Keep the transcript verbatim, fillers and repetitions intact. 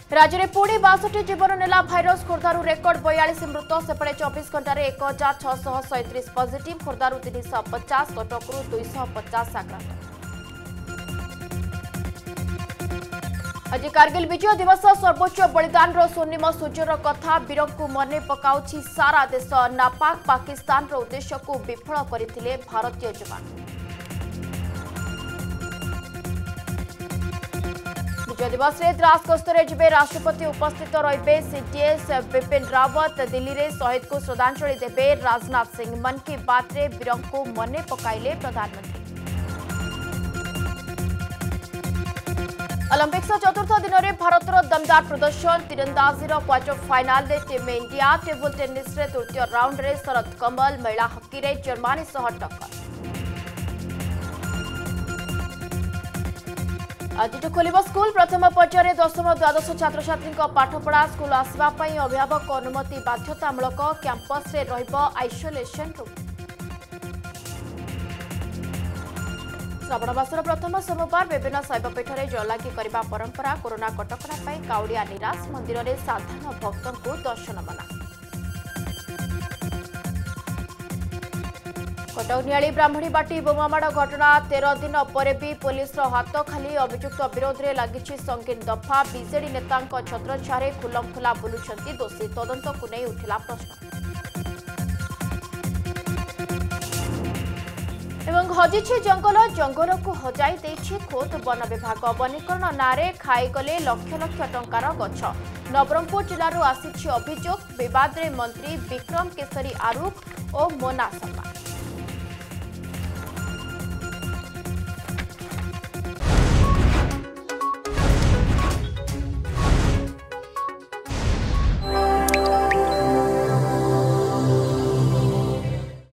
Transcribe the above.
राज्य में पुणी बासठी जीवन नेला भाइरस खोर्धारू रेकर्ड बयालीस मृत सेपटे चौबीस घंटे एक हजार छह सैंतीस पॉजिटिव खोर्धारू तीन सौ पचास कटकू दुईश पचास आक्रांत। आज कारगिल विजय दिवस सर्वोच्च बलिदान स्वर्णिम सूर्यर कथा वीर को मन पकाउछि सारा देश। नापाक पाकिस्तान उद्देश्य को विफल करथिले भारतीय जवान। विजय दिवस में द्रास गस्त में राष्ट्रपति उपस्थित रहिबे। सीडीएस बिपिन रावत दिल्ली में शहीद को श्रद्धांजलि देवे। राजनाथ सिंह मन की बात रे वीर को मन पकाइले प्रधानमंत्री। ओलंपिक्स चतुर्थ दिन में भारतर दमदार प्रदर्शन। तीरंदाजीर क्वार्टर फाइनाल में टीम इंडिया। टेबल टेनिस रे तृतीय राउंड रे शरद कमल। महिला हॉकी रे जर्मनी सह टक्कर। आज खोल स्कूल प्रथम पर्यायर दशम द्वादश छात्र छात्री पाठपढ़ा। स्कूल आसवाई अभिभावक अनुमति बाध्यतामूलक। कैंपस रे रहिब आइसोलेशन रूम। श्रावण मासर प्रथम सोमवार विभिन्न शैवपीठ में जलागी करने परंपरा। कोरोना कटकणा काउड़िया निराश। मंदिर में साधारण भक्तों को दर्शन मना। कटक नियाली ब्राह्मणी बाटी बोमामाड़ घटना तेरह दिन पर भी पुलिस हाथ खाली। अभियुक्त विरोध में लगी संगीन दफा। बीजेडी नेता छत्रछाया खुलमखुला बुलुंट दोषी। तदंत को नहीं उठिला प्रश्न। एवं हजिछि जंगल जंगल को हजाई देछि खोद वन विभाग। वनीकरण नारे खाईगले लक्ष लक्ष टंकार गछ। नवरंगपुर जिलूर आसिछि अभियोग। विवाद रे मंत्री विक्रम केसरी आरुख और मोना शर्मा।